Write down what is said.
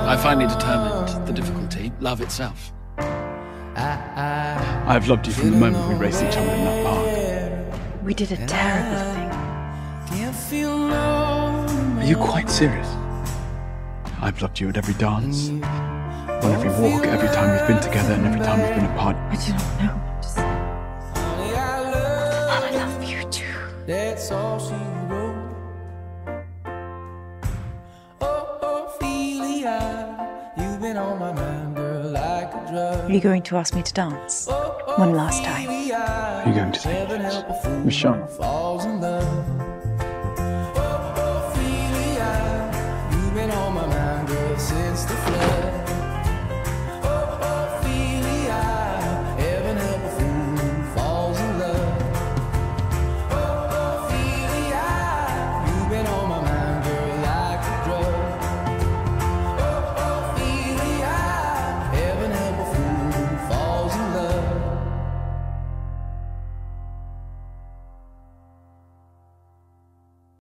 I finally determined the difficulty, love itself. I have loved you from the moment we raced each other in that park. We did a terrible thing. Are you quite serious? I've loved you at every dance, on every walk, every time we've been together and every time we've been apart. I do not know what to say. I love you too. That's all she wrote. Oh, Ophelia, you've been on my mind, girl, like a drug. Are you going to ask me to dance? One last time. Are you going to say yes? Miss Sean? Falls in love.